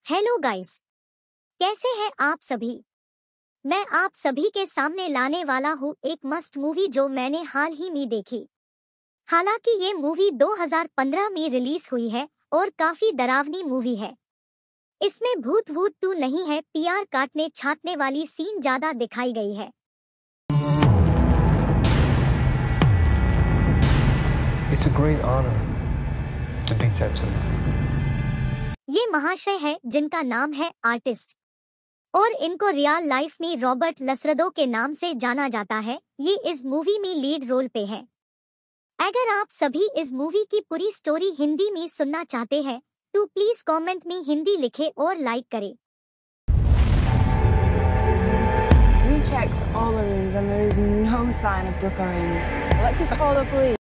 Hello guys, कैसे हैं आप सभी। मैं आप सभी के सामने लाने वाला हूँ एक मस्त मूवी जो मैंने हाल ही में देखी। हालांकि ये मूवी 2015 में रिलीज हुई है और काफी डरावनी मूवी है। इसमें भूत वूत टू नहीं है, पीआर काटने छाटने वाली सीन ज्यादा दिखाई गई है। It's a great honor to be tattooed. ये महाशय है जिनका नाम है आर्टिस्ट और इनको रियल लाइफ में रॉबर्ट लसरदो के नाम से जाना जाता है। ये इस मूवी में लीड रोल पे है। अगर आप सभी इस मूवी की पूरी स्टोरी हिंदी में सुनना चाहते हैं तो प्लीज कमेंट में हिंदी लिखें और लाइक करें। We checked all the rooms and there is no sign of Brooke or Amy. Let's just call the police.